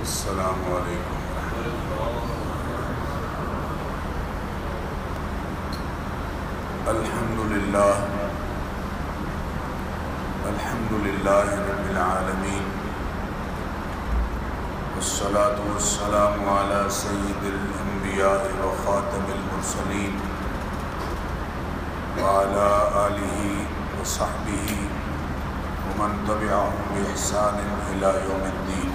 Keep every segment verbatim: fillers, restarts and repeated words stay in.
السلام علیکم۔ الحمد للہ الحمد للہ رب العالمین، والصلاة والسلام علی سید الانبیاء وخاتم المرسلین وعلی آلہ وصحبہ ومن تبعهم بإحسان إلی یوم الدین۔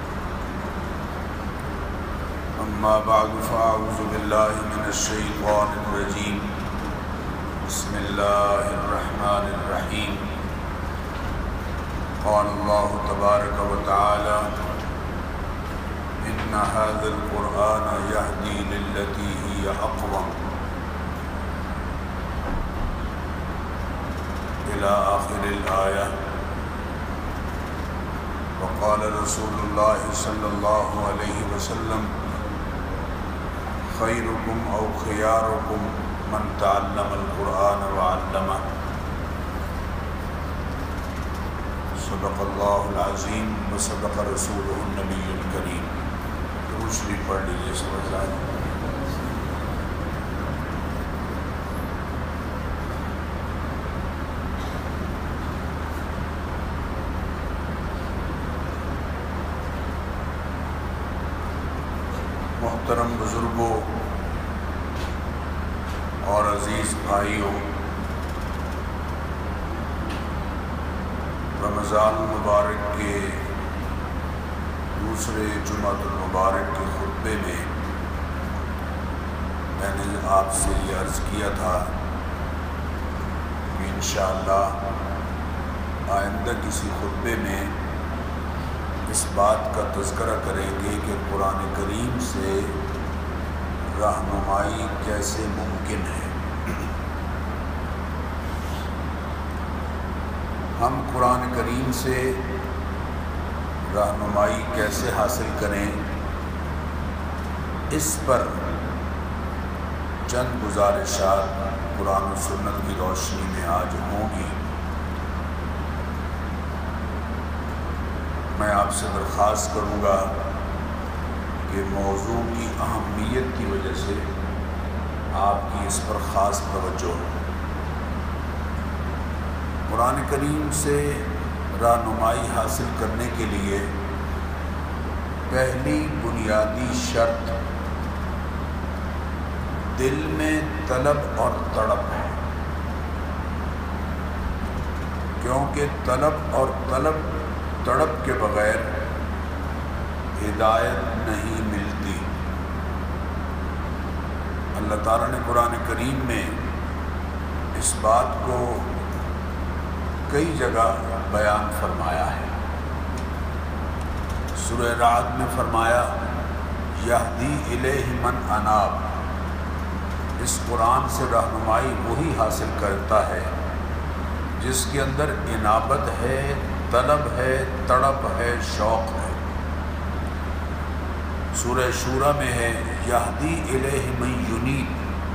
اما بعد فاعوذ باللہ من الشیطان الرجیم، بسم اللہ الرحمن الرحیم۔ قال اللہ تبارک و تعالی ان هذا القرآن يهدي للتي هي اقوم الى آخر الآیہ۔ وقال رسول اللہ صلی اللہ علیہ وسلم خیرکم او خیارکم من تعلم القرآن وعلمہ۔ صدق اللہ العظیم وصدق رسولہ النبی الکریم۔ درود شریف پڑھ لیجیے سب آئے۔ محترم بزرگوں اور عزیز بھائیوں، رمضان المبارک کے دوسرے جمعۃ المبارک کے خطبے میں میں نے آپ سے یہ عرض کیا تھا کہ انشاءاللہ آئندہ کسی خطبے میں اس بات کا تذکرہ کریں گے کہ قرآن کریم سے رہنمائی کیسے ممکن ہے۔ ہم قرآن کریم سے رہنمائی کیسے حاصل کریں، اس پر چند گزارشات قرآن و سنت کی روشنی میں آج ہوں گی۔ میں آپ سے درخواست کروں گا کہ موضوع کی اہمیت کی وجہ سے آپ کی اس پر خاص توجہ ہو۔ قرآن کریم سے رہنمائی حاصل کرنے کے لیے پہلی بنیادی شرط دل میں طلب اور تڑپ ہے، کیونکہ طلب اور طلب تڑپ کے بغیر ہدایت نہیں ملتی۔ اللہ تعالیٰ نے قرآن کریم میں اس بات کو کئی جگہ بیان فرمایا ہے۔ سورہ رعد میں فرمایا یہدی الیہ من اناب، اس قرآن سے رہنمائی وہی حاصل کرتا ہے جس کے اندر انابت ہے، طلب ہے، تڑپ ہے، شوق ہے۔ سورہ شورى میں ہے یہدی الیہ من ینیب،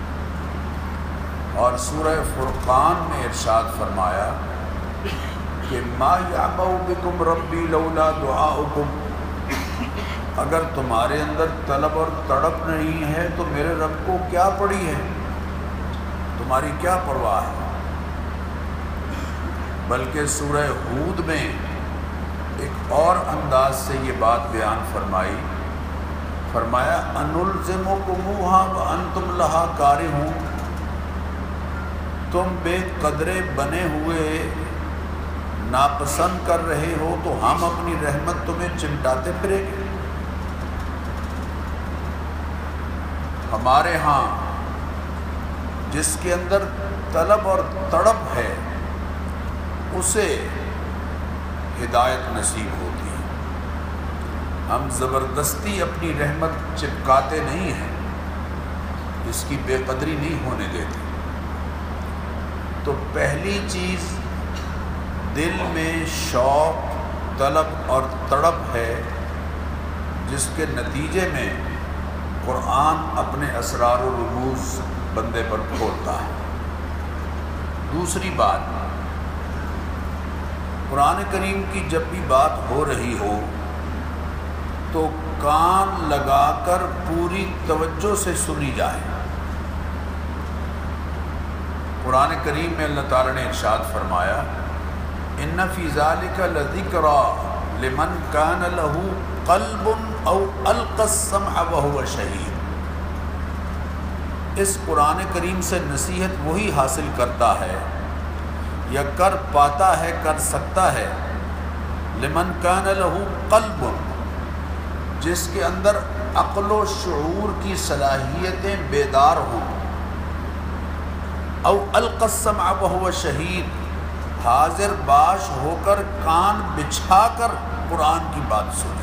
اور سورہ فرقان میں ارشاد فرمایا کہ ما یعبأ بکم ربی لولا دعاؤکم، اگر تمہارے اندر طلب اور تڑپ نہیں ہے تو میرے رب کو کیا پڑی ہے، تمہاری کیا پرواہ ہے۔ بلکہ سورہ ہود میں ایک اور انداز سے یہ بات بیان فرمائی، فرمایا انلزمکموہا وانتم لہا کارہون، تم بے قدرے بنے ہوئے ناپسند کر رہے ہو تو ہم اپنی رحمت تمہیں چمٹاتے پھریں گے۔ ہمارے ہاں جس کے اندر طلب اور تڑپ ہے اسے ہدایت نصیب ہوتی ہے۔ ہم زبردستی اپنی رحمت چپکاتے نہیں ہیں، اس کی بے قدری نہیں ہونے دیتے۔ تو پہلی چیز دل میں شوق، طلب اور تڑپ ہے، جس کے نتیجے میں قرآن اپنے اسرار و رموز بندے پر کھولتا ہے۔ دوسری بات، قرآن کریم کی جب بھی بات ہو رہی ہو تو کان لگا کر پوری توجہ سے سنی جائے۔ قرآن کریم میں اللہ تعالیٰ نے ارشاد فرمایا ان فی ذلک لذکری لمن کان لہ قلب او القی السمع وہو شہید۔ اس قرآن کریم سے نصیحت وہی حاصل کرتا ہے یا کر پاتا ہے، کر سکتا ہے، لمن کان لہ قلب، جس کے اندر عقل و شعور کی صلاحیتیں بیدار ہوں، او القی السمع وہو شہید، حاضر باش ہو کر کان بچھا کر قرآن کی بات سنے۔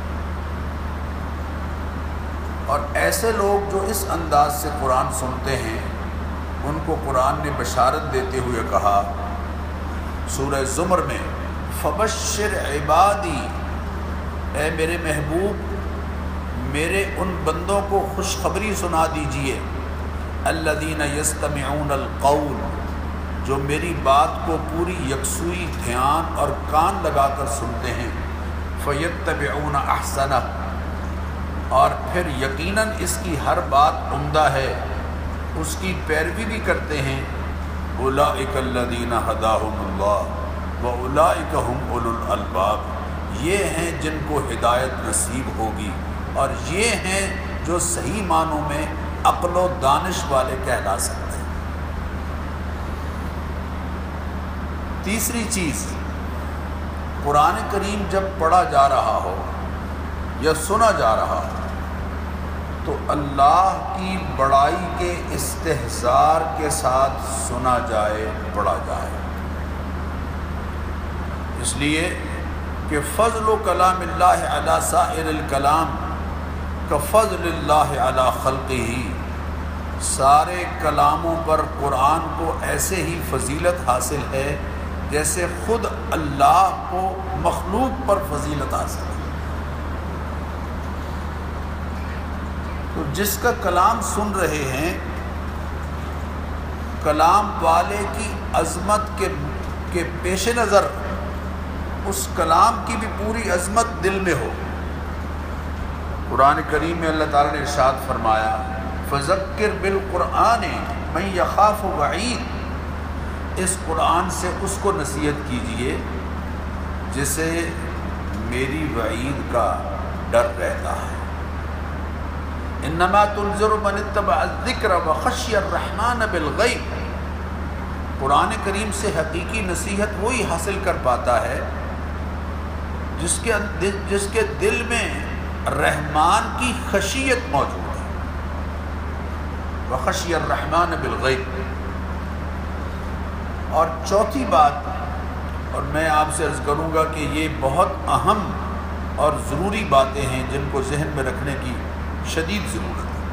اور ایسے لوگ جو اس انداز سے قرآن سنتے ہیں ان کو قرآن نے بشارت دیتے ہوئے کہا سورہ زمر میں، فبشر عبادی، اے میرے محبوب میرے ان بندوں کو خوشخبری سنا دیجئے، الذین یستمعون القول، جو میری بات کو پوری یکسوئی دھیان اور کان لگا کر سنتے ہیں، فیتبعون احسنہ، اور پھر یقیناً اس کی ہر بات عمدہ ہے، اس کی پیروی بھی کرتے ہیں، اولئک الذین ھداھم اللہ واولئک ھم اولو الالباب، یہ ہیں جن کو ہدایت نصیب ہوگی اور یہ ہیں جو صحیح معنوں میں عقل و دانش والے کہلا سکتے ہیں۔ تیسری چیز، قرآن کریم جب پڑھا جا رہا ہو یا سنا جا رہا ہو تو اللہ کی بڑائی کے استحضار کے ساتھ سنا جائے، پڑھا جائے، اس لیے کہ فضل و کلام اللہ علی سائر الکلام کفضل اللہ علی خلقہ، سارے کلاموں پر قرآن کو ایسے ہی فضیلت حاصل ہے جیسے خود اللہ کو مخلوق پر فضیلت حاصل ہے۔ تو جس کا کلام سن رہے ہیں، کلام والے کی عظمت کے کے پیش نظر اس کلام کی بھی پوری عظمت دل میں ہو۔ قرآن کریم میں اللہ تعالیٰ نے ارشاد فرمایا فذکر بالقرآن من یخاف وعید، اس قرآن سے اس کو نصیحت کیجئے جسے میری وعید کا ڈر رہتا ہے۔ انما تنذر من اتبع الذکر وخشی الرحمن بالغیب، قرآن کریم سے حقیقی نصیحت وہی حاصل کر پاتا ہے جس کے جس کے دل میں رحمان کی خشیت موجود ہے، وخشی الرحمن بالغیب۔ اور چوتھی بات، اور میں آپ سے عرض کروں گا کہ یہ بہت اہم اور ضروری باتیں ہیں جن کو ذہن میں رکھنے کی شدید ضرورت ہے،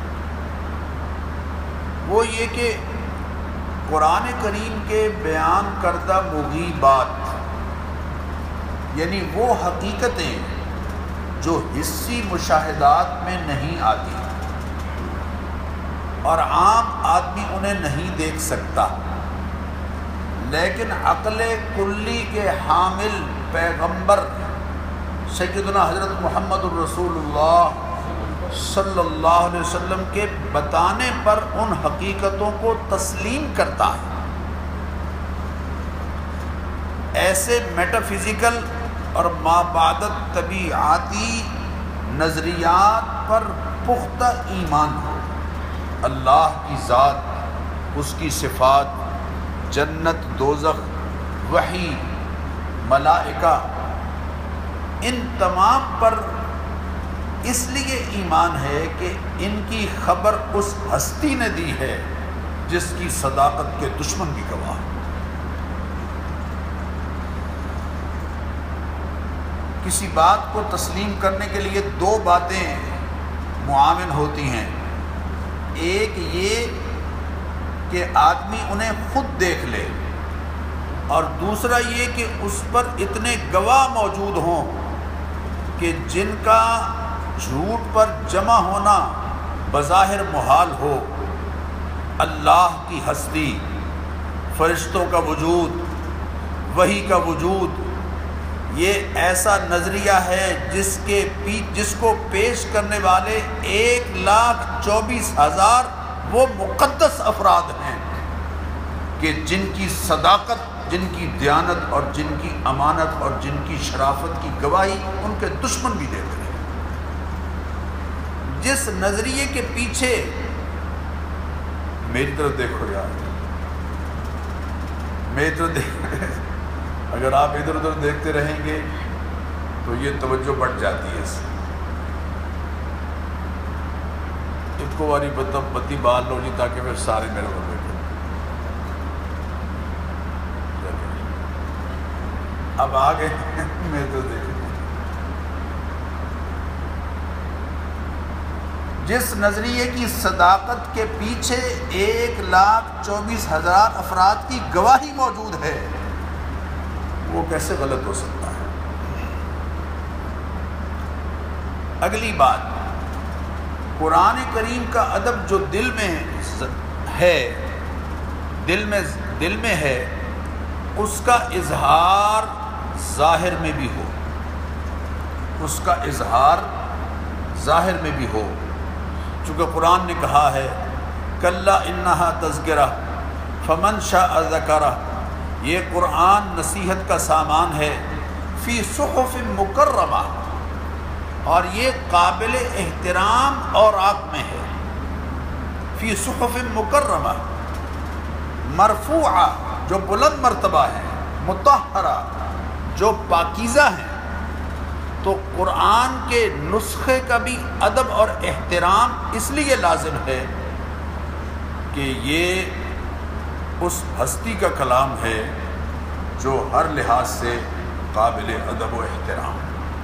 وہ یہ کہ قرآن کریم کے بیان کردہ مغیبات، یعنی وہ حقیقتیں جو حسی مشاہدات میں نہیں آتی اور عام آدمی انہیں نہیں دیکھ سکتا، لیکن عقل کلی کے حامل پیغمبر سیدنا حضرت محمد الرسول اللہ صلی اللہ علیہ وسلم کے بتانے پر ان حقیقتوں کو تسلیم کرتا ہے۔ ایسے میٹا فزیکل اور مابعدت طبیعاتی نظریات پر پختہ ایمان ہو، اللہ کی ذات، اس کی صفات، جنت، دوزخ، وحی، ملائکہ، ان تمام پر اس لیے ایمان ہے کہ ان کی خبر اس ہستی نے دی ہے جس کی صداقت کے دشمن بھی گواہ ہیں۔ کسی بات کو تسلیم کرنے کے لیے دو باتیں معاون ہوتی ہیں، ایک یہ کہ آدمی انہیں خود دیکھ لے، اور دوسرا یہ کہ اس پر اتنے گواہ موجود ہوں کہ جن کا جھوٹ پر جمع ہونا بظاہر محال ہو۔ اللہ کی ہستی، فرشتوں کا وجود، وحی کا وجود، یہ ایسا نظریہ ہے جس کے جس کو پیش کرنے والے ایک لاکھ چوبیس ہزار وہ مقدس افراد ہیں کہ جن کی صداقت، جن کی دیانت اور جن کی امانت اور جن کی شرافت کی گواہی ان کے دشمن بھی دیتے ہیں۔ جس نظریے کے پیچھے، میری طرف دیکھو یار، میری طرف دیکھ اگر آپ ادھر ادھر دیکھتے رہیں گے تو یہ توجہ بڑھ جاتی ہے اس ایک کو واری بتی بال لو جی تاکہ پھر سارے میرے کو دیکھیں۔ اب آگے میرے تو دیکھیں، جس نظریے کی صداقت کے پیچھے ایک لاکھ چوبیس ہزار افراد کی گواہی موجود ہے، وہ کیسے غلط ہو سکتا ہے؟ اگلی بات، قرآن کریم کا ادب جو دل میں ہے، دل میں دل میں ہے، اس کا اظہار ظاہر میں بھی ہو، اس کا اظہار ظاہر میں بھی ہو، چونکہ قرآن نے کہا ہے کلا انہا تذکرہ فمن شاء ذکرہ، یہ قرآن نصیحت کا سامان ہے، فی صحف مکرمہ، اور یہ قابل احترام اوراق میں ہے، فی صحف مکرمہ، مرفوعہ جو بلند مرتبہ ہے، مطہرہ جو پاکیزہ ہیں۔ تو قرآن کے نسخے کا بھی ادب اور احترام اس لیے لازم ہے کہ یہ اس ہستی کا کلام ہے جو ہر لحاظ سے قابل ادب و احترام۔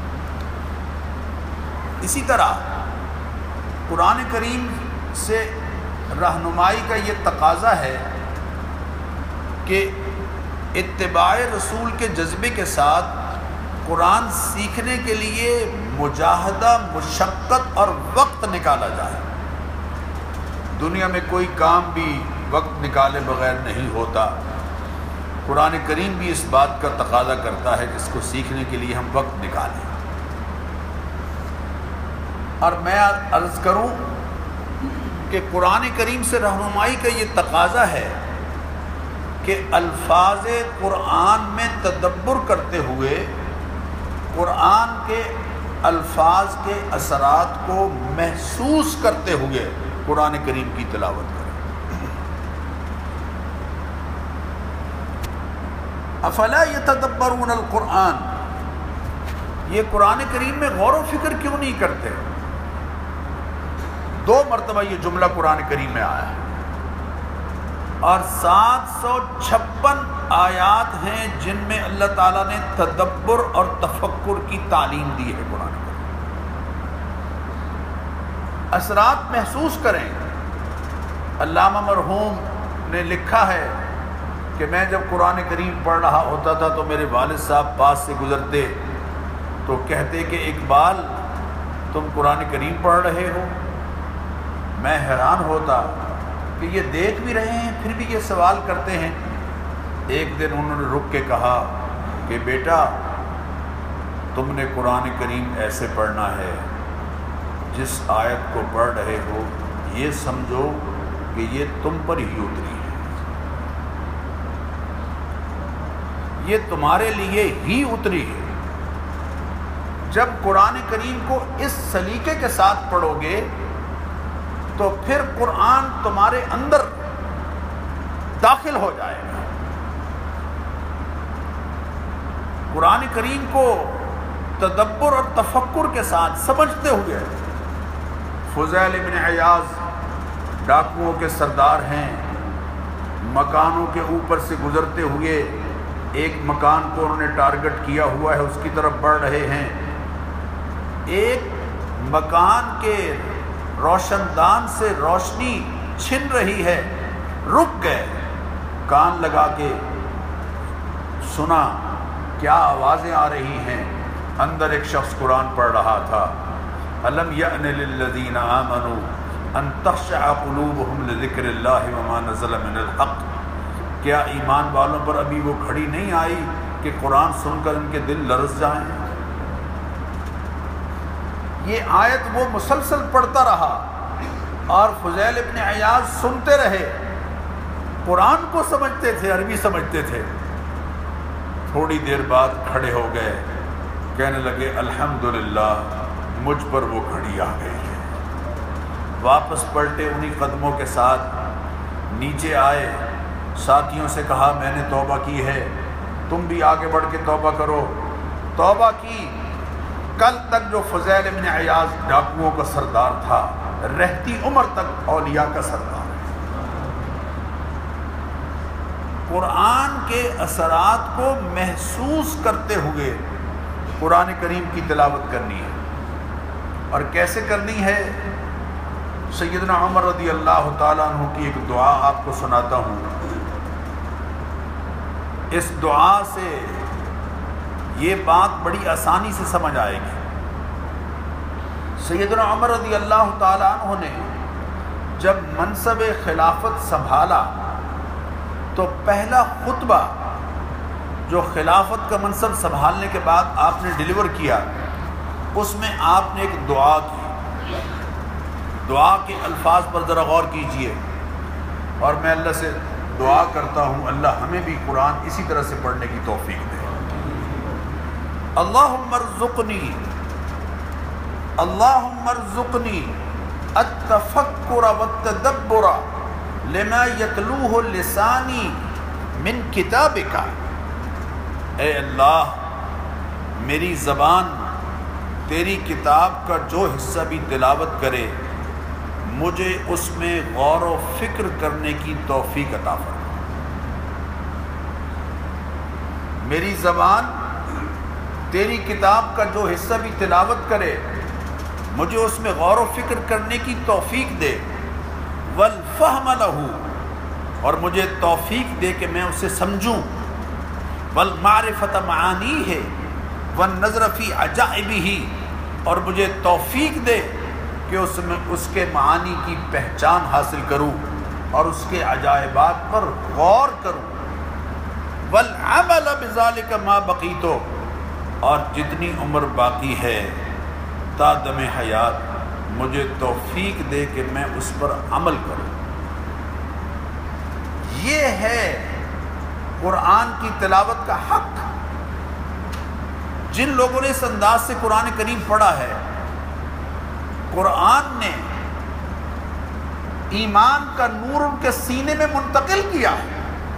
اسی طرح قرآن کریم سے رہنمائی کا یہ تقاضا ہے کہ اتباع رسول کے جذبے کے ساتھ قرآن سیکھنے کے لیے مجاہدہ، مشقت اور وقت نکالا جائے۔ دنیا میں کوئی کام بھی وقت نکالے بغیر نہیں ہوتا، قرآن کریم بھی اس بات کا تقاضا کرتا ہے کہ اس کو سیکھنے کے لیے ہم وقت نکالیں۔ اور میں عرض کروں کہ قرآن کریم سے رہنمائی کا یہ تقاضا ہے کہ الفاظ قرآن میں تدبر کرتے ہوئے قرآن کے الفاظ کے اثرات کو محسوس کرتے ہوئے قرآن کریم کی تلاوت کریں۔ افلا یتدبرون القرآن، یہ قرآن کریم میں غور و فکر کیوں نہیں کرتے؟ دو مرتبہ یہ جملہ قرآن کریم میں آیا ہے، اور سات سو چھپن آیات ہیں جن میں اللہ تعالیٰ نے تدبر اور تفکر کی تعلیم دی ہے۔ قرآن کریم اثرات محسوس کریں۔ علامہ مرحوم نے لکھا ہے کہ میں جب قرآن کریم پڑھ رہا ہوتا تھا تو میرے والد صاحب پاس سے گزرتے تو کہتے کہ اقبال تم قرآن کریم پڑھ رہے ہو؟ میں حیران ہوتا کہ یہ دیکھ بھی رہے ہیں پھر بھی یہ سوال کرتے ہیں۔ ایک دن انہوں نے رک کے کہا کہ بیٹا تم نے قرآن کریم ایسے پڑھنا ہے، جس آیت کو پڑھ رہے ہو یہ سمجھو کہ یہ تم پر ہی اتری ہے، یہ تمہارے لیے ہی اتری ہے۔ جب قرآن کریم کو اس سلیقے کے ساتھ پڑھو گے تو پھر قرآن تمہارے اندر داخل ہو جائے گا۔ قرآن کریم کو تدبر اور تفکر کے ساتھ سمجھتے ہوئے، فضیل بن عیاض ڈاکوؤں کے سردار ہیں، مکانوں کے اوپر سے گزرتے ہوئے ایک مکان کو انہوں نے ٹارگٹ کیا ہوا ہے، اس کی طرف بڑھ رہے ہیں۔ ایک مکان کے روشن دان سے روشنی چھن رہی ہے، رک گئے، کان لگا کے سنا کیا آوازیں آ رہی ہیں۔ اندر ایک شخص قرآن پڑھ رہا تھا، الم یأن للذین آمنوا ان تخشع قلوبہم لذکر اللہ وما نزل من الحق، کیا ایمان والوں پر ابھی وہ گھڑی نہیں آئی کہ کہ قرآن سن کر ان کے دل لرز جائیں؟ یہ آیت وہ مسلسل پڑھتا رہا اور فضیل ابن عیاض سنتے رہے، قرآن کو سمجھتے تھے، عربی سمجھتے تھے۔ تھوڑی دیر بعد کھڑے ہو گئے، کہنے لگے الحمدللہ مجھ پر وہ گھڑی آ گئی ہے۔ واپس پلٹے انہی قدموں کے ساتھ، نیچے آئے، ساتھیوں سے کہا میں نے توبہ کی ہے، تم بھی آگے بڑھ کے توبہ کرو۔ توبہ کی۔ کل تک جو فضیل ابن عیاض ڈاکوؤں کا سردار تھا، رہتی عمر تک اولیاء کا سردار ہے۔ قرآن کے اثرات کو محسوس کرتے ہوئے قرآن کریم کی تلاوت کرنی ہے۔ اور کیسے کرنی ہے؟ سیدنا عمر رضی اللہ تعالیٰ عنہ کی ایک دعا آپ کو سناتا ہوں۔ اس دعا سے یہ بات بڑی آسانی سے سمجھ آئے گی۔ سیدنا عمر رضی اللہ تعالیٰ عنہ نے جب منصب خلافت سنبھالا تو پہلا خطبہ جو خلافت کا منصب سنبھالنے کے بعد آپ نے ڈیلیور کیا، اس میں آپ نے ایک دعا کی۔ دعا کے الفاظ پر ذرا غور کیجئے، اور میں اللہ سے دعا کرتا ہوں اللہ ہمیں بھی قرآن اسی طرح سے پڑھنے کی توفیق دے۔ اللہم ارزقنی اللہم ارزقنی التفکر والتدبر لما یتلوہ لسانی من کتابک۔ اے اللہ، میری زبان تیری کتاب کا جو حصہ بھی تلاوت کرے، مجھے اس میں غور و فکر کرنے کی توفیق عطا فرما۔ میری زبان تیری کتاب کا جو حصہ بھی تلاوت کرے، مجھے اس میں غور و فکر کرنے کی توفیق دے۔ والفہم لہ، اور مجھے توفیق دے کہ میں اسے سمجھوں۔ والمعرفت معانیہ، والنظر فی عجائبہ، اور مجھے توفیق دے کہ اس میں اس کے معانی کی پہچان حاصل کروں اور اس کے عجائبات پر غور کروں۔ والعمل بذلک ما بقیت، اور جتنی عمر باقی ہے تا دم حیات مجھے توفیق دے کہ میں اس پر عمل کروں۔ یہ ہے قرآن کی تلاوت کا حق۔ جن لوگوں نے اس انداز سے قرآن کریم پڑھا ہے، قرآن نے ایمان کا نور ان کے سینے میں منتقل کیا ہے۔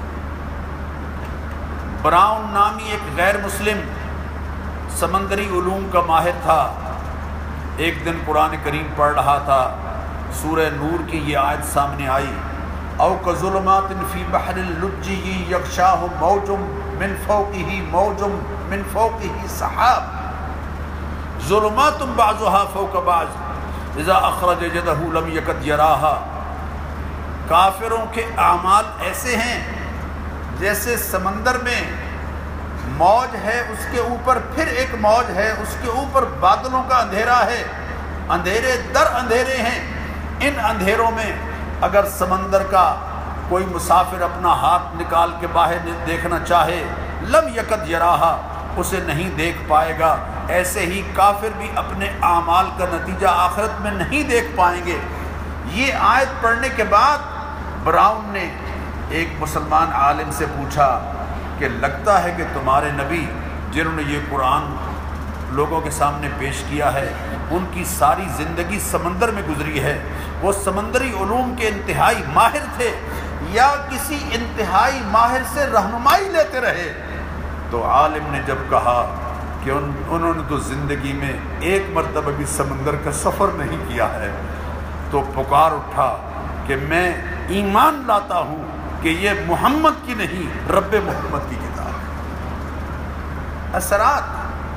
براؤن نامی ایک غیر مسلم سمندری علوم کا ماہر تھا، ایک دن قرآن کریم پڑھ رہا تھا، سورہ نور کی یہ آیت سامنے آئی، او کظلمات فی بحر اللجی یغشاہ موج من فوقہ موج من فوقہ سحاب ظلمات بعضها فوق بعض اذا اخرج یدہ لم یکد یراہا۔ کافروں کے اعمال ایسے ہیں جیسے سمندر میں موج ہے، اس کے اوپر پھر ایک موج ہے، اس کے اوپر بادلوں کا اندھیرا ہے، اندھیرے در اندھیرے ہیں۔ ان اندھیروں میں اگر سمندر کا کوئی مسافر اپنا ہاتھ نکال کے باہر دیکھنا چاہے، لم یکد یراہا، اسے نہیں دیکھ پائے گا۔ ایسے ہی کافر بھی اپنے اعمال کا نتیجہ آخرت میں نہیں دیکھ پائیں گے۔ یہ آیت پڑھنے کے بعد براؤن نے ایک مسلمان عالم سے پوچھا کہ لگتا ہے کہ تمہارے نبی جنہوں نے یہ قرآن لوگوں کے سامنے پیش کیا ہے، ان کی ساری زندگی سمندر میں گزری ہے، وہ سمندری علوم کے انتہائی ماہر تھے یا کسی انتہائی ماہر سے رہنمائی لیتے رہے؟ تو عالم نے جب کہا کہ ان انہوں نے تو زندگی میں ایک مرتبہ بھی سمندر کا سفر نہیں کیا ہے، تو پکار اٹھا کہ میں ایمان لاتا ہوں کہ یہ محمد کی نہیں رب محمد کی کتاب ہے۔ اثرات۔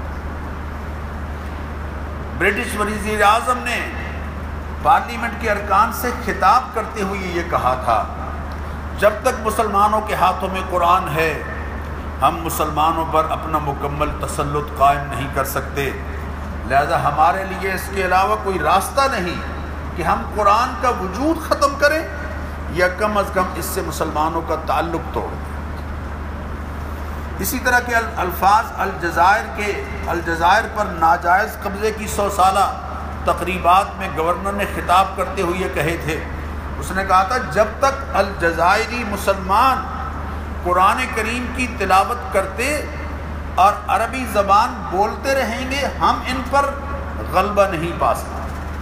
برٹش وزیر اعظم نے پارلیمنٹ کے ارکان سے خطاب کرتے ہوئے یہ کہا تھا، جب تک مسلمانوں کے ہاتھوں میں قرآن ہے ہم مسلمانوں پر اپنا مکمل تسلط قائم نہیں کر سکتے، لہذا ہمارے لیے اس کے علاوہ کوئی راستہ نہیں کہ ہم قرآن کا وجود ختم کریں یا کم از کم اس سے مسلمانوں کا تعلق توڑ دیں۔ اسی طرح کے الفاظ الجزائر کے الجزائر پر ناجائز قبضے کی سو سالہ تقریبات میں گورنر نے خطاب کرتے ہوئے یہ کہے تھے. اس نے کہا تھا جب تک الجزائری مسلمان قرآن کریم کی تلاوت کرتے اور عربی زبان بولتے رہیں گے ہم ان پر غلبہ نہیں پا سکتے.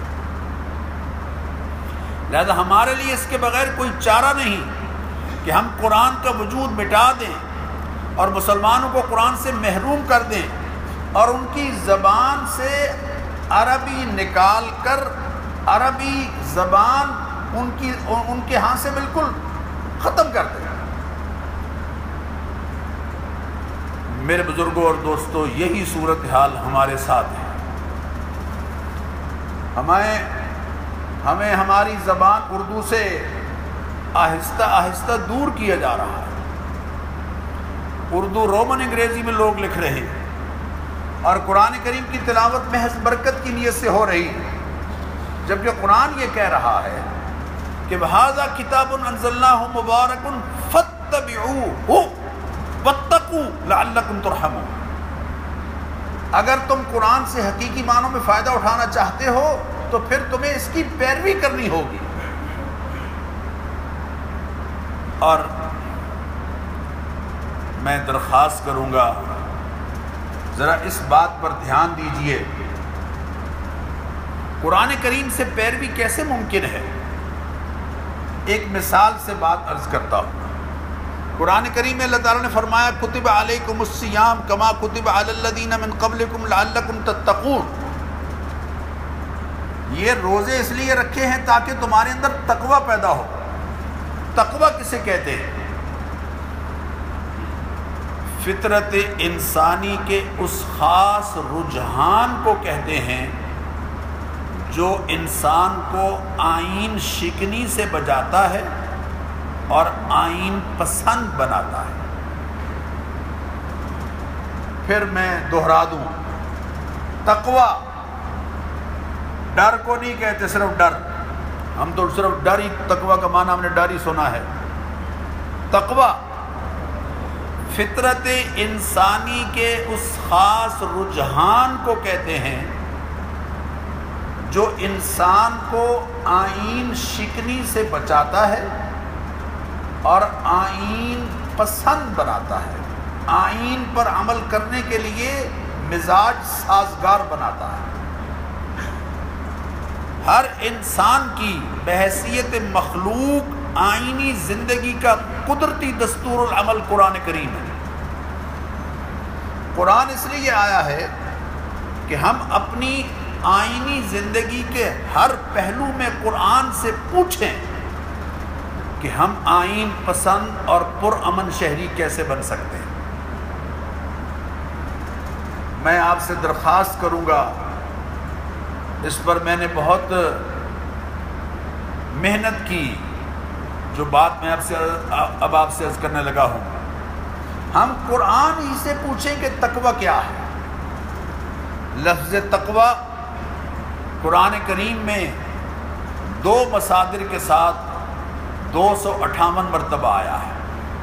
لہذا ہمارے لیے اس کے بغیر کوئی چارہ نہیں کہ ہم قرآن کا وجود مٹا دیں اور مسلمانوں کو قرآن سے محروم کر دیں اور ان کی زبان سے عربی نکال کر عربی زبان ان کی ان کے ہاں سے بالکل ختم کر دیں. میرے بزرگوں اور دوستوں یہی صورتحال ہمارے ساتھ ہے. ہمیں ہمیں ہماری زبان اردو سے آہستہ آہستہ دور کیا جا رہا ہے. اردو رومن انگریزی میں لوگ لکھ رہے ہیں اور قرآن کریم کی تلاوت محض برکت کی نیت سے ہو رہی ہے، جبکہ قرآن یہ کہہ رہا ہے کہ وَهَذَا كِتَابٌ أَنزَلْنَاهُ مُبَارَكٌ فَاتَّبِعُوهُ وَاتَّقُوا لَعَلَّكُمْ تُرْحَمُونَ. اگر تم قرآن سے حقیقی معنوں میں فائدہ اٹھانا چاہتے ہو تو پھر تمہیں اس کی پیروی کرنی ہوگی. اور میں درخواست کروں گا ذرا اس بات پر دھیان دیجئے، قرآن کریم سے پیروی کیسے ممکن ہے؟ ایک مثال سے بات عرض کرتا ہوں. قرآن کریم میں اللہ تعالیٰ نے فرمایا کتب علیکم الصیام کما کتب علی الذین من قبلکم لعلکم تتقون. یہ روزے اس لیے رکھے ہیں تاکہ تمہارے اندر تقوی پیدا ہو. تقوی کسے کہتے ہیں؟ فطرت انسانی کے اس خاص رجحان کو کہتے ہیں جو انسان کو آئین شکنی سے بچاتا ہے اور آئین پسند بناتا ہے. پھر میں دہرا دوں، تقوی ڈر کو نہیں کہتے صرف ڈر. ہم تو صرف ڈر ہی تقوی کا معنی ہم نے ڈر ہی سنا ہے. تقوی فطرت انسانی کے اس خاص رجحان کو کہتے ہیں جو انسان کو آئین شکنی سے بچاتا ہے اور آئین پسند بناتا ہے، آئین پر عمل کرنے کے لیے مزاج سازگار بناتا ہے. ہر انسان کی بحیثیت مخلوق آئینی زندگی کا قدرتی دستور العمل قرآن کریم ہے. قرآن اس لیے آیا ہے کہ ہم اپنی آئینی زندگی کے ہر پہلو میں قرآن سے پوچھیں کہ ہم آئین پسند اور پرامن شہری کیسے بن سکتے ہیں. میں آپ سے درخواست کروں گا، اس پر میں نے بہت محنت کی، جو بات میں آپ سے اب آپ سے عرض کرنے لگا ہوں. ہم قرآن ہی سے پوچھیں کہ تقوی کیا ہے. لفظ تقوی قرآن کریم میں دو مصادر کے ساتھ دو سو اٹھاون مرتبہ آیا ہے.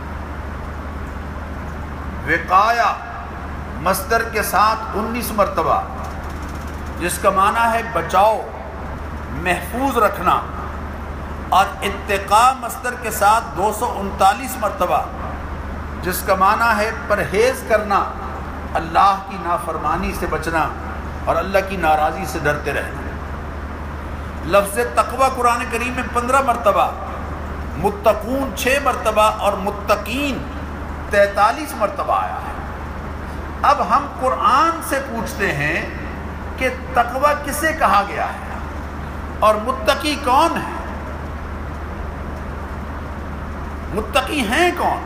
وقایا مصدر کے ساتھ انیس مرتبہ، جس کا معنی ہے بچاؤ، محفوظ رکھنا، اور اتقاء مصدر کے ساتھ دو سو انتالیس مرتبہ، جس کا معنی ہے پرہیز کرنا، اللہ کی نافرمانی سے بچنا اور اللہ کی ناراضی سے ڈرتے رہنا. لفظ تقوی قرآن کریم میں پندرہ مرتبہ، متقون چھ مرتبہ اور متقین تینتالیس مرتبہ آیا ہے. اب ہم قرآن سے پوچھتے ہیں کہ تقوی کسے کہا گیا ہے اور متقی کون ہے؟ متقی ہیں کون؟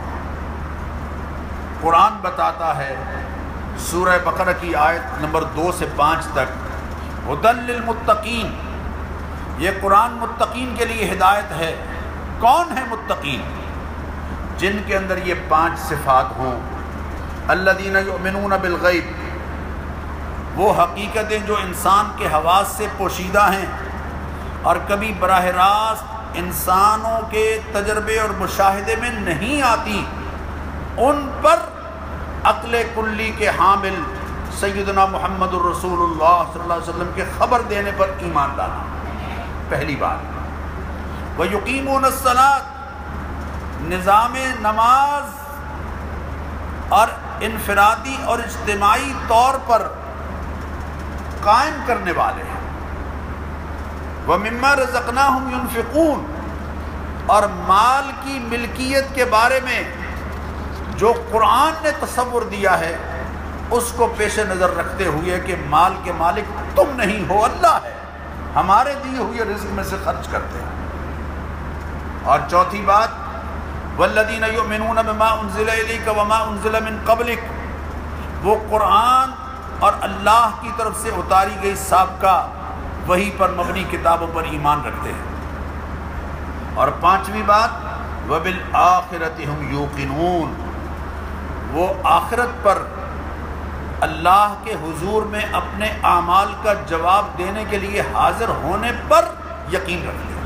قرآن بتاتا ہے سورہ بقرہ کی آیت نمبر دو سے پانچ تک، ہدی للمتقین، یہ قرآن متقین کے لیے ہدایت ہے. کون ہے متقین؟ جن کے اندر یہ پانچ صفات ہوں. الذین یؤمنون بالغیب، وہ حقیقتیں جو انسان کے حواس سے پوشیدہ ہیں اور کبھی براہ راست انسانوں کے تجربے اور مشاہدے میں نہیں آتی، ان پر عقل کلی کے حامل سیدنا محمد الرسول اللہ صلی اللہ علیہ وسلم کے خبر دینے پر ایمان لانا، پہلی بات۔ وَيُقِيمُونَ الصَّلَاةَ، نظام نماز اور انفرادی اور اجتماعی طور پر قائم کرنے والے ہیں۔ وَمِمَّا رَزَقْنَاهُمْ يُنْفِقُونَ، اور مال کی ملکیت کے بارے میں جو قرآن نے تصور دیا ہے اس کو پیش نظر رکھتے ہوئے کہ مال کے مالک تم نہیں ہو، اللہ ہے، ہمارے دیے ہوئے رزق میں سے خرچ کرتے ہیں۔ اور چوتھی بات، والذین یؤمنون بما انزل الیک وما انزل من قبلک، وہ قرآن اور اللہ کی طرف سے اتاری گئی سابقہ وحی پر مبنی کتابوں پر ایمان رکھتے ہیں۔ اور پانچویں بات، وبالآخرۃ ہم یوقنون، وہ آخرت پر اللہ کے حضور میں اپنے اعمال کا جواب دینے کے لیے حاضر ہونے پر یقین رکھتے ہیں۔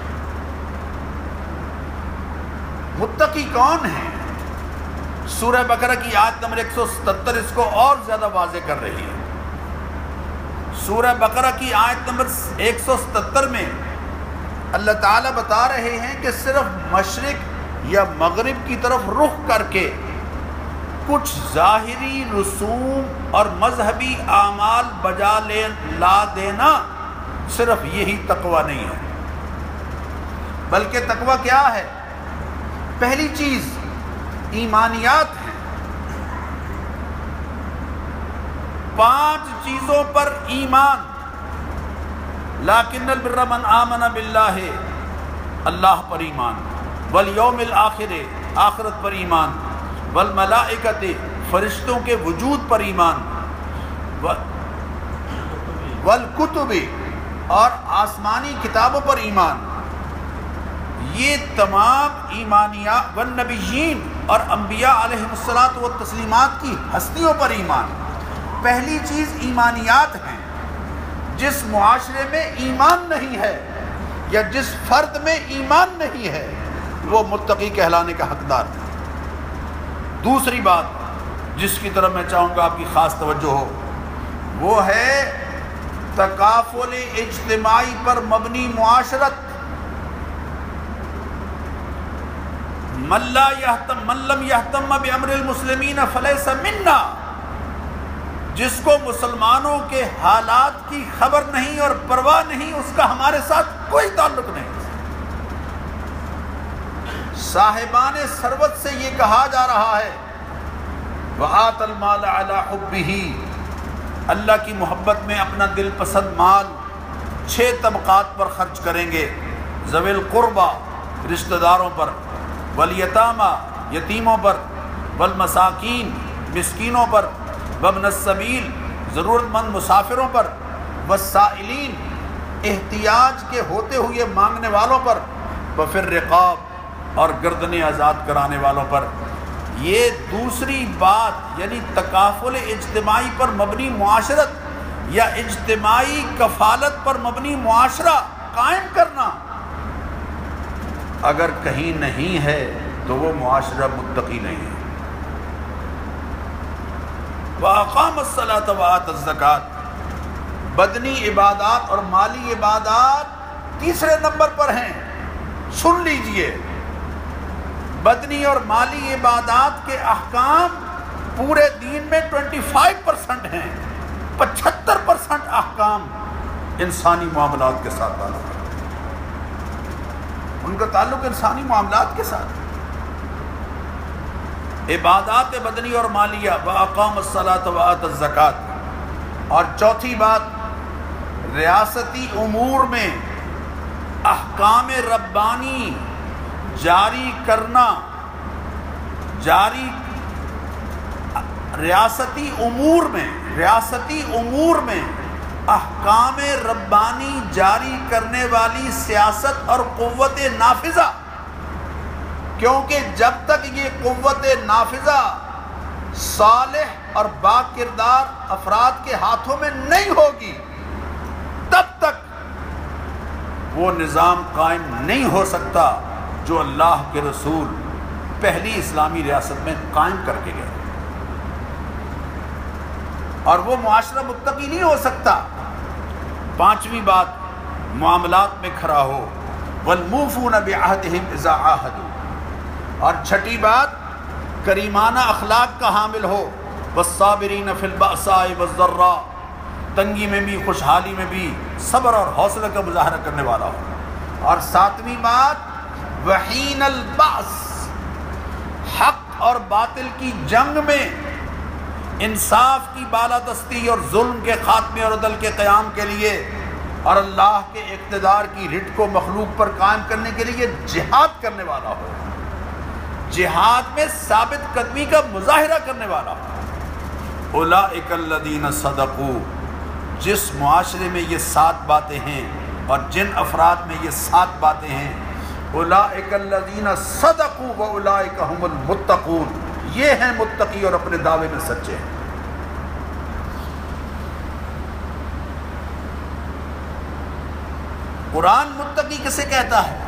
متقی کون ہیں؟ سورہ بقرہ کی آیت نمبر ایک سو ستر اس کو اور زیادہ واضح کر رہی ہے۔ سورہ بقرہ کی آیت نمبر ایک سو ستر میں اللہ تعالیٰ بتا رہے ہیں کہ صرف مشرق یا مغرب کی طرف رخ کر کے کچھ ظاہری رسوم اور مذہبی اعمال بجا لے لا دینا صرف یہی تقوی نہیں ہے، بلکہ تقوی کیا ہے؟ پہلی چیز ایمانیات ہیں، پانچ چیزوں پر ایمان۔ لیکن البر من آمن باللہ، اللہ پر ایمان، والیوم الآخر، آخرت پر ایمان، والملائکۃ، فرشتوں کے وجود پر ایمان، والکتب، اور آسمانی کتابوں پر ایمان۔ یہ تمام ایمانیات، والنبیین، اور انبیاء علیہ الصلاۃ والتسلیمات کی ہستیوں پر ایمان۔ پہلی چیز ایمانیات ہیں۔ جس معاشرے میں ایمان نہیں ہے یا جس فرد میں ایمان نہیں ہے وہ متقی کہلانے کا حقدار ہے۔ دوسری بات جس کی طرف میں چاہوں گا آپ کی خاص توجہ ہو، وہ ہے تکافل اجتماعی پر مبنی معاشرت۔ من لا یہتم من لم یہتم بامر المسلمین فلیس منا، جس کو مسلمانوں کے حالات کی خبر نہیں اور پرواہ نہیں، اس کا ہمارے ساتھ کوئی تعلق نہیں۔ صاحبان ثروت سے یہ کہا جا رہا ہے وَآتَ الْمَالَ عَلَى حُبِّهِ، اللہ کی محبت میں اپنا دل پسند مال چھ طبقات پر خرچ کریں گے، ذوی القربہ، رشتہ داروں پر، والیتامى، یتیموں پر، والمساکین، مسکینوں پر، وابن السبیل، ضرورت مند مسافروں پر، والسائلین، احتیاج کے ہوتے ہوئے مانگنے والوں پر، وفی الرقاب، اور گردنیں آزاد کرانے والوں پر۔ یہ دوسری بات یعنی تکافل اجتماعی پر مبنی معاشرت یا اجتماعی کفالت پر مبنی معاشرہ قائم کرنا اگر کہیں نہیں ہے تو وہ معاشرہ متقی نہیں ہے۔ وَأَقَامَ الصَّلَاةَ وَآتَى الزَّكَاةَ، بدنی عبادات اور مالی عبادات تیسرے نمبر پر ہیں۔ سن لیجئے، بدنی اور مالی عبادات کے احکام پورے دین میں پچیس پرسنٹ ہیں، پچہتر پرسنٹ احکام انسانی معاملات کے ساتھ تعلق ہے، ان کا تعلق انسانی معاملات کے ساتھ۔ عبادات بدنی اور مالیہ، وَأَقَامَ الصَّلَاةَ وَآتَى الزَّكَاةَ۔ اور چوتھی بات، ریاستی امور میں احکام ربانی جاری کرنا، جاری ریاستی امور میں ریاستی امور میں احکام ربانی جاری کرنے والی سیاست اور قوت نافذہ، کیونکہ جب تک یہ قوت نافذہ صالح اور با کردار افراد کے ہاتھوں میں نہیں ہوگی تب تک وہ نظام قائم نہیں ہو سکتا جو اللہ کے رسول پہلی اسلامی ریاست میں قائم کر کے گئے۔ اور وہ معاشرہ متقی نہیں ہو سکتا۔ پانچویں بات، معاملات میں کھرا ہو، والموفون بعہدہم اذا عاہدوا، اور چھٹی بات کریمانہ اخلاق کا حامل ہو، والصابرین فی البأساء والضراء، تنگی میں بھی خوشحالی میں بھی صبر اور حوصلے کا مظاہرہ کرنے والا ہو۔ اور ساتویں بات، وحین البأس، حق اور باطل کی جنگ میں انصاف کی بالادستی اور ظلم کے خاتمے اور عدل کے قیام کے لیے اور اللہ کے اقتدار کی رٹ کو مخلوق پر قائم کرنے کے لیے جہاد کرنے والا ہو، جہاد میں ثابت قدمی کا مظاہرہ کرنے والا ہو۔ اولئک الذین صدقوا، جس معاشرے میں یہ سات باتیں ہیں اور جن افراد میں یہ سات باتیں ہیں، اولئک الذین صدقوا واولئک هم المتقون، یہ ہیں متقی اور اپنے دعوے میں سچے ہیں۔ قرآن متقی کسے کہتا ہے؟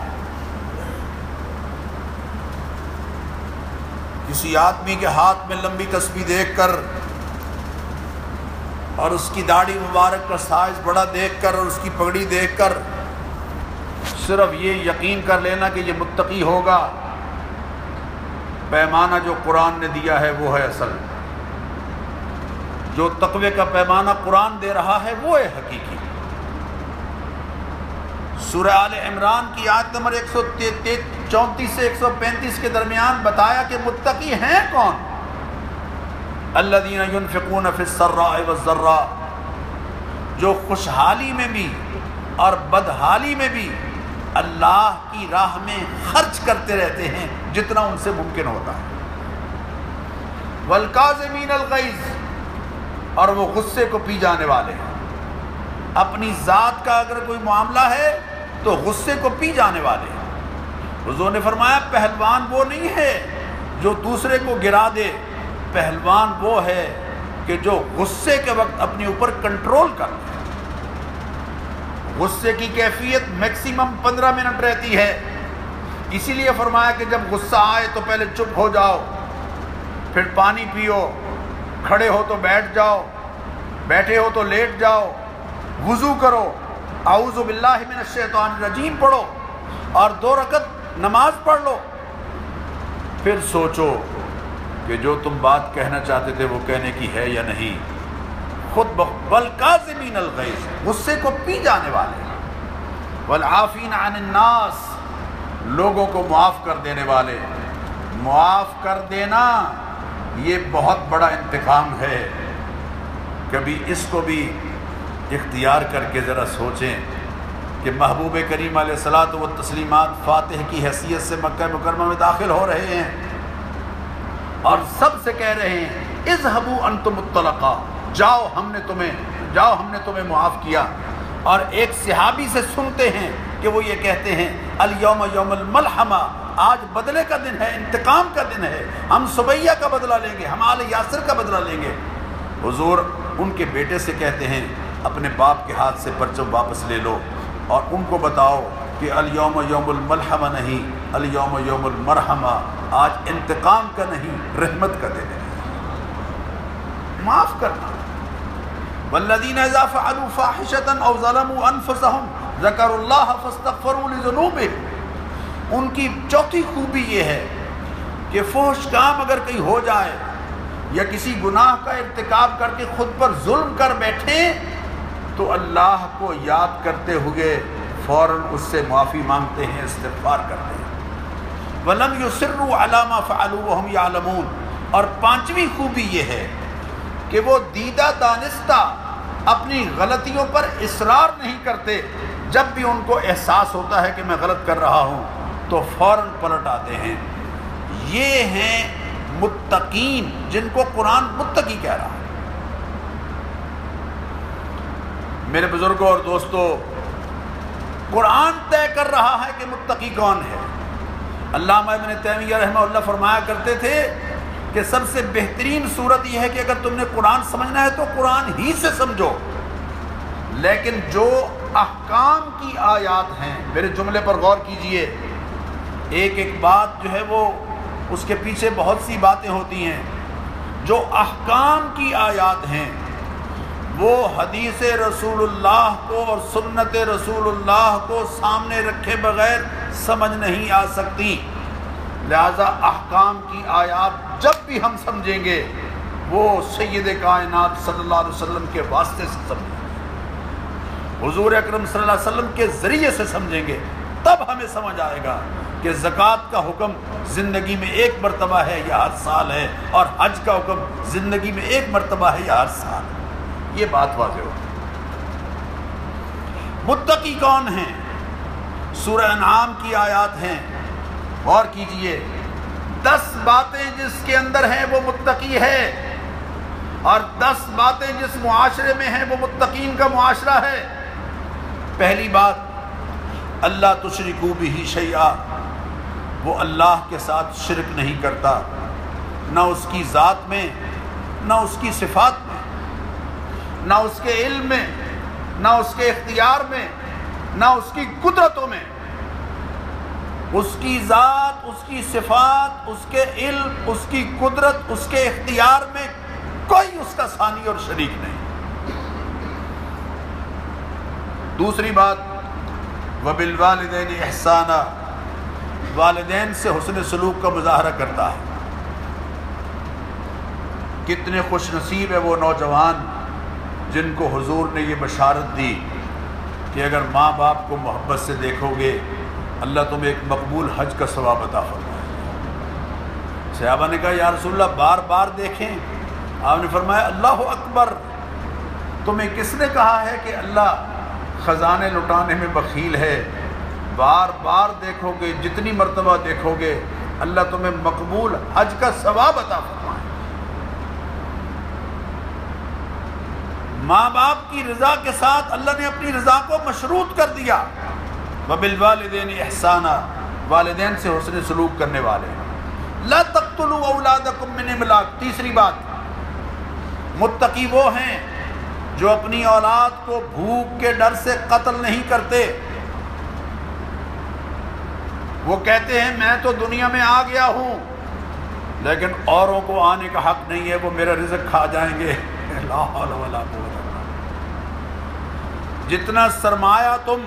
کسی آدمی کے ہاتھ میں لمبی تسبیح دیکھ کر اور اس کی داڑھی مبارک کا سائز بڑا دیکھ کر اور اس کی پگڑی دیکھ کر صرف یہ یقین کر لینا کہ یہ متقی ہوگا، پیمانہ جو قرآن نے دیا ہے وہ ہے اصل، جو تقوی کا پیمانہ قرآن دے رہا ہے وہ ہے حقیقی۔ سورہ آل عمران کی آیت نمبر ایک سو چونتیس سے ایک سو پینتیس کے درمیان بتایا کہ متقی ہیں کون؟ الذین ينفقون فی السراء والضراء، جو خوشحالی میں بھی اور بدحالی میں بھی اللہ کی راہ میں خرچ کرتے رہتے ہیں جتنا ان سے ممکن ہوتا ہے۔ والکاظمین الغیظ، اور وہ غصے کو پی جانے والے ہیں۔ اپنی ذات کا اگر کوئی معاملہ ہے تو غصے کو پی جانے والے ہیں۔ حضور نے فرمایا پہلوان وہ نہیں ہے جو دوسرے کو گرا دے، پہلوان وہ ہے کہ جو غصے کے وقت اپنے اوپر کنٹرول کر لے۔ غصے کی کیفیت میکسیمم پندرہ منٹ رہتی ہے، اسی لیے فرمایا کہ جب غصہ آئے تو پہلے چپ ہو جاؤ، پھر پانی پیو، کھڑے ہو تو بیٹھ جاؤ، بیٹھے ہو تو لیٹ جاؤ، وضو کرو، اعوذ باللہ من الشیطان الرجیم پڑھو اور دو رکعت نماز پڑھ لو، پھر سوچو کہ جو تم بات کہنا چاہتے تھے وہ کہنے کی ہے یا نہیں۔ خود بخود والکاظمین الغیظ، غصے کو پی جانے والے، والعافین عن الناس، لوگوں کو معاف کر دینے والے۔ معاف کر دینا یہ بہت بڑا انتقام ہے، کبھی اس کو بھی اختیار کر کے ذرا سوچیں کہ محبوب کریم علیہ الصلاۃ والتسلیمات فاتح کی حیثیت سے مکہ مکرمہ میں داخل ہو رہے ہیں اور سب سے کہہ رہے ہیں اذهبوا انتم الطلقاء، جاؤ ہم نے تمہیں جاؤ ہم نے تمہیں معاف کیا۔ اور ایک صحابی سے سنتے ہیں کہ وہ یہ کہتے ہیں الیوم یوم الملحمہ، آج بدلے کا دن ہے، انتقام کا دن ہے، ہم سمیہ کا بدلہ لیں گے، ہم آل یاسر کا بدلہ لیں گے۔ حضور ان کے بیٹے سے کہتے ہیں اپنے باپ کے ہاتھ سے پرچم واپس لے لو اور ان کو بتاؤ کہ الیوم یوم الملحمہ نہیں، الیوم یوم المرحمہ، آج انتقام کا نہیں رحمت کا دن ہے۔ معاف کرنا۔ والذین اذا فعلوا فاحشۃ او ظلموا انفسهم ذکروا اللہ فاستغفروا لذنوبهم، ان کی چوتھی خوبی یہ ہے کہ فحش کام اگر کہیں ہو جائے یا کسی گناہ کا ارتکاب کر کے خود پر ظلم کر بیٹھے تو اللہ کو یاد کرتے ہوئے فوراً اس سے معافی مانگتے ہیں، استغفار کرتے ہیں۔ وَلَمْ يُصِرُّوا عَلَى مَا فَعَلُوا وَهُمْ يَعْلَمُونَ، اور پانچویں خوبی یہ ہے کہ وہ دیدہ دانستہ اپنی غلطیوں پر اصرار نہیں کرتے، جب بھی ان کو احساس ہوتا ہے کہ میں غلط کر رہا ہوں تو فوراً پلٹ آتے ہیں۔ یہ ہیں متقین، جن کو قرآن متقی کہہ رہا ہے۔ میرے بزرگوں اور دوستو، قرآن طے کر رہا ہے کہ متقی کون ہے۔ علامہ ابن تیمیہ رحمہ اللہ فرمایا کرتے تھے کہ سب سے بہترین صورت یہ ہے کہ اگر تم نے قرآن سمجھنا ہے تو قرآن ہی سے سمجھو، لیکن جو احکام کی آیات ہیں، میرے جملے پر غور کیجئے، ایک ایک بات جو ہے وہ اس کے پیچھے بہت سی باتیں ہوتی ہیں۔ جو احکام کی آیات ہیں وہ حدیث رسول اللہ کو اور سنت رسول اللہ کو سامنے رکھے بغیر سمجھ نہیں آ سکتی۔ لہذا احکام کی آیات جب بھی ہم سمجھیں گے وہ سید کائنات صلی اللہ علیہ وسلم کے واسطے سے سمجھیں گے، حضور اکرم صلی اللہ علیہ وسلم کے ذریعے سے سمجھیں گے، تب ہمیں سمجھ آئے گا کہ زکوٰۃ کا حکم زندگی میں ایک مرتبہ ہے یا ہر سال ہے، اور حج کا حکم زندگی میں ایک مرتبہ ہے یا ہر سال ہے۔ یہ بات واضح ہو۔ متقی کون ہیں؟ سورہ انعام کی آیات ہیں، غور کیجئے، دس باتیں جس کے اندر ہیں وہ متقی ہے، اور دس باتیں جس معاشرے میں ہیں وہ متقین کا معاشرہ ہے۔ پہلی بات، اللہ تشرکو بہ شیئا، وہ اللہ کے ساتھ شرک نہیں کرتا، نہ اس کی ذات میں، نہ اس کی صفات میں، نہ اس کے علم میں، نہ اس کے اختیار میں، نہ اس کی قدرتوں میں۔ اس کی ذات، اس کی صفات، اس کے علم، اس کی قدرت، اس کے اختیار میں کوئی اس کا ثانی اور شریک نہیں۔ دوسری بات، وَبِالْوَالِدَيْنِ إِحْسَانًا، والدین سے حسن سلوک کا مظاہرہ کرتا ہے۔ کتنے خوش نصیب ہے وہ نوجوان جن کو حضور نے یہ بشارت دی کہ اگر ماں باپ کو محبت سے دیکھو گے اللہ تمہیں ایک مقبول حج کا ثواب عطا فرمائے۔ صحابہ نے کہا یا رسول اللہ بار بار دیکھیں؟ آپ نے فرمایا اللہ اکبر، تمہیں کس نے کہا ہے کہ اللہ خزانے لٹانے میں بخیل ہے؟ بار بار دیکھو گے، جتنی مرتبہ دیکھو گے اللہ تمہیں مقبول حج کا ثواب عطا فرمائے۔ ماں باپ کی رضا کے ساتھ اللہ نے اپنی رضا کو مشروط کر دیا۔ وَبِالْوَالِدَيْنِ إِحْسَانًا، والدین سے حسن سلوک کرنے والے۔ لَا تَقْتُلُوا أَوْلَادَكُمْ مِنْ إِمْلَاقٍ، تیسری بات، متقی وہ ہیں جو اپنی اولاد کو بھوک کے ڈر سے قتل نہیں کرتے۔ وہ کہتے ہیں میں تو دنیا میں آ گیا ہوں لیکن اوروں کو آنے کا حق نہیں ہے، وہ میرا رزق کھا جائیں گے۔ لا حول ولا قوت الا باللہ۔ جتنا سرمایہ تم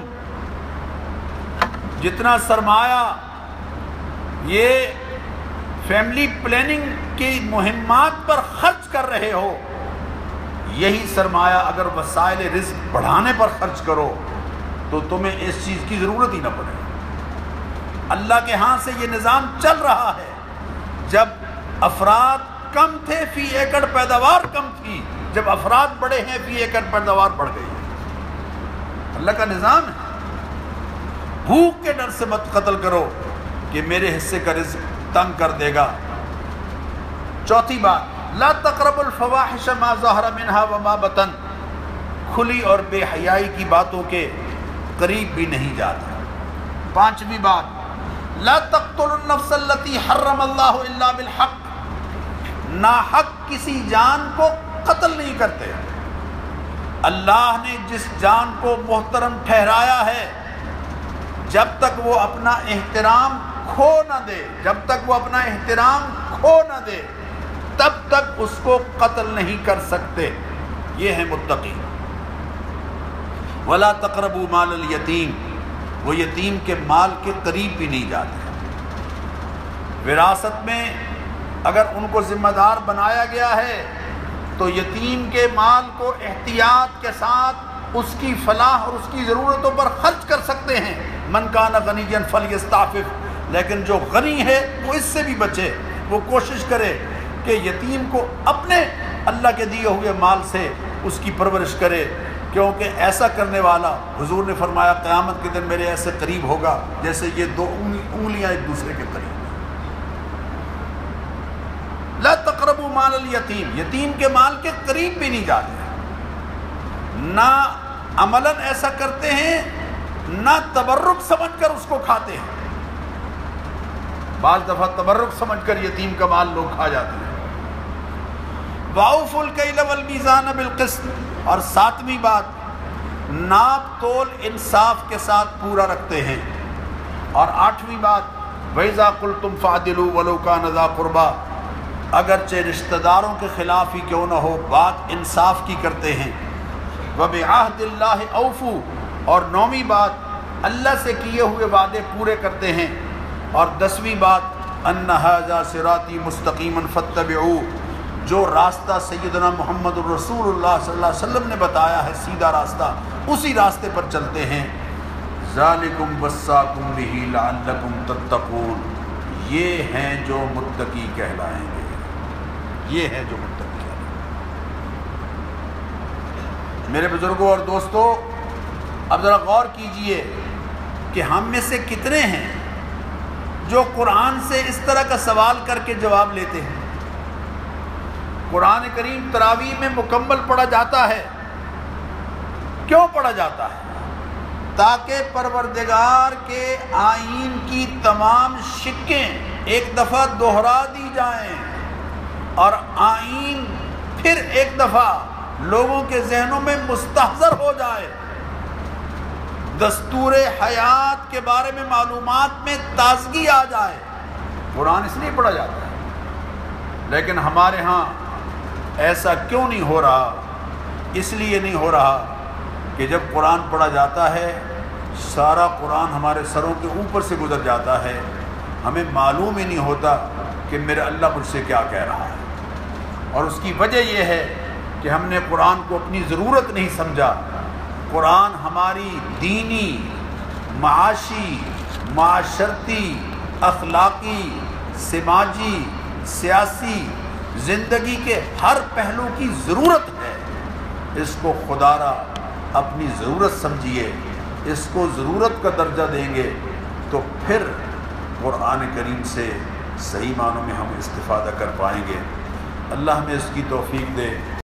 جتنا سرمایہ یہ فیملی پلاننگ کی مہمات پر خرچ کر رہے ہو، یہی سرمایہ اگر وسائل رزق بڑھانے پر خرچ کرو تو تمہیں اس چیز کی ضرورت ہی نہ پڑے۔ اللہ کے ہاں سے یہ نظام چل رہا ہے۔ جب افراد کم تھے فی ایکڑ پیداوار کم تھی، جب افراد بڑے ہیں فی ایکڑ پیداوار بڑھ گئی ہے۔ اللہ کا نظام ہے۔ بھوک کے ڈر سے مت قتل کرو کہ میرے حصے کا رزق تنگ کر دے گا۔ چوتھی بات، لا تقربوا الفواحش ما ظہر منها وما بطن، کھلی اور بے حیائی کی باتوں کے قریب بھی نہیں جاتا۔ پانچویں بات، لا تقتلوا النفس التي حرم اللہ الا بالحق، ناحق کسی جان کو قتل نہیں کرتے۔ اللہ نے جس جان کو محترم ٹھہرایا ہے جب تک وہ اپنا احترام کھو نہ دے جب تک وہ اپنا احترام کھو نہ دے تب تک اس کو قتل نہیں کر سکتے۔ یہ ہے متقی۔ ولا تقربوا مال الیتیم، وہ یتیم کے مال کے قریب بھی نہیں جاتے۔ وراثت میں اگر ان کو ذمہ دار بنایا گیا ہے تو یتیم کے مال کو احتیاط کے ساتھ اس کی فلاح اور اس کی ضرورتوں پر خرچ کر سکتے ہیں۔ من کان غنیا فلیستعفف، لیکن جو غنی ہے وہ اس سے بھی بچے، وہ کوشش کرے کہ یتیم کو اپنے اللہ کے دیے ہوئے مال سے اس کی پرورش کرے، کیونکہ ایسا کرنے والا حضور نے فرمایا قیامت کے دن میرے ایسے قریب ہوگا جیسے یہ دو انگلیاں ایک دوسرے کے قریب۔ لا تقربوا مال الیتیم، یتیم کے مال کے قریب بھی نہیں جاتے، نہ عملاً ایسا کرتے ہیں نہ تبرک سمجھ کر اس کو کھاتے ہیں۔ بعض دفعہ تبرک سمجھ کر یتیم کا مال لوگ کھا جاتے ہیں۔ وَأَوْفُوا الْكَيْلَ وَالْمِيزَانَ بِالْقِسْطِ، اور ساتویں بات، ناپ تول انصاف کے ساتھ پورا رکھتے ہیں۔ اور آٹھویں بات، وَإِذَا قُلْتُمْ فَعْدِلُوا وَلَوْ كَانَ ذَا قُرْبَىٰ، اگرچہ رشتہ داروں کے خلاف ہی کیوں نہ ہو بات انصاف کی کرتے ہیں، وَبِعَهْدِ اللَّهِ أَوْفُوا، اور نویں بات اللہ سے کیے ہوئے وعدے پورے کرتے ہیں، اور دسویں بات أَنَّ هَذَا صِرَاطِي مُسْتَقِيمًا فَاتَّبِعُوهُ، جو راستہ سیدنا محمد الرسول اللہ صلی اللہ علیہ وسلم نے بتایا ہے سیدھا راستہ، اسی راستے پر چلتے ہیں۔ ذَلِكُمْ وَصَّاكُمْ بِهِ لَعَلَّكُمْ تَتَّقُونَ، یہ ہیں جو متقی کہلائیں گے، یہ ہیں جو متقی کہلائیں گے۔ میرے بزرگوں اور دوستو، اب ذرا غور کیجئے کہ ہم میں سے کتنے ہیں جو قرآن سے اس طرح کا سوال کر کے جواب لیتے ہیں۔ قرآن کریم تراویح میں مکمل پڑھا جاتا ہے، کیوں پڑھا جاتا ہے؟ تاکہ پروردگار کے آئین کی تمام شقیں ایک دفعہ دہرا دی جائیں، اور آئین پھر ایک دفعہ لوگوں کے ذہنوں میں مستحضر ہو جائے، دستور حیات کے بارے میں معلومات میں تازگی آ جائے۔ قرآن اس لیے پڑھا جاتا ہے، لیکن ہمارے ہاں ایسا کیوں نہیں ہو رہا؟ اس لیے نہیں ہو رہا کہ جب قرآن پڑھا جاتا ہے سارا قرآن ہمارے سروں کے اوپر سے گزر جاتا ہے، ہمیں معلوم ہی نہیں ہوتا کہ میرا اللہ مجھ سے کیا کہہ رہا ہے۔ اور اس کی وجہ یہ ہے کہ ہم نے قرآن کو اپنی ضرورت نہیں سمجھا۔ قرآن ہماری دینی، معاشی، معاشرتی، اخلاقی، سماجی، سیاسی زندگی کے ہر پہلو کی ضرورت ہے۔ اس کو خدا را اپنی ضرورت سمجھیے، اس کو ضرورت کا درجہ دیں گے تو پھر قرآن کریم سے صحیح معنوں میں ہم استفادہ کر پائیں گے۔ اللہ ہمیں اس کی توفیق دے۔